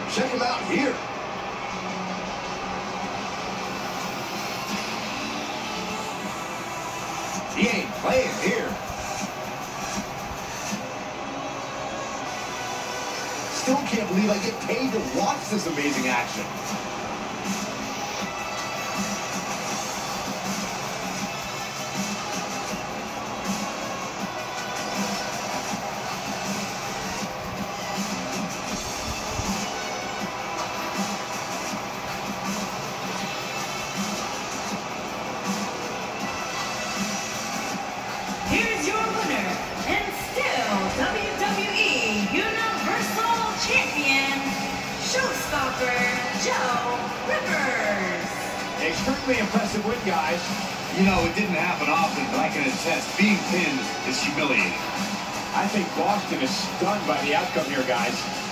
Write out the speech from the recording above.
Check him out here. He ain't playing here. Still can't believe I get paid to watch this amazing action. Here's your winner, and still WWE Universal Champion, Showstopper Joe Rivers. Extremely impressive win, guys. You know, it didn't happen often, but I can attest, being pinned is humiliating. I think Boston is stunned by the outcome here, guys.